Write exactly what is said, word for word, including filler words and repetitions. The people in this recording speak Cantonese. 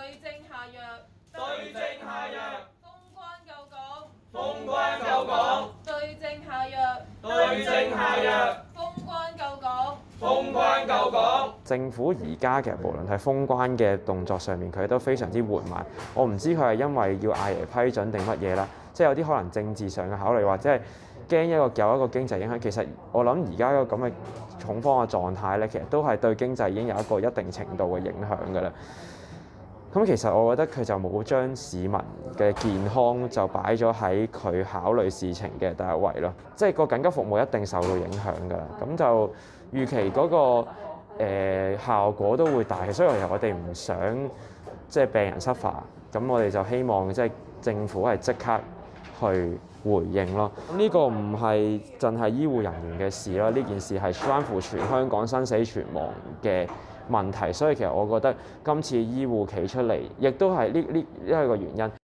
對症下藥， 對症下藥， 封關救港， 封關救港， 對症下藥， 對症下藥， 封關救港， 封關救港。 政府而家其實無論係封關嘅動作上面，佢都非常之緩慢。我唔知佢係因為要阿爺批准定乜嘢啦，即係有啲可能政治上嘅考慮，或者係驚一個有一個經濟影響。其實我諗而家個咁嘅恐慌嘅狀態咧，其實都係對經濟已經有一個一定程度嘅影響㗎啦。咁其實我覺得佢就冇將市民嘅健康就擺咗喺佢考慮事情嘅第一位咯，即係個緊急服務一定受到影響㗎。咁就預期嗰個誒效果都會大，所以其實我哋唔想即係病人失發，咁我哋就希望即係政府係即刻去回應咯。咁呢個唔係淨係醫護人員嘅事啦，呢件事係關乎全香港生死存亡嘅問題，所以其實我覺得今次醫護企出嚟，亦都係呢呢一個原因。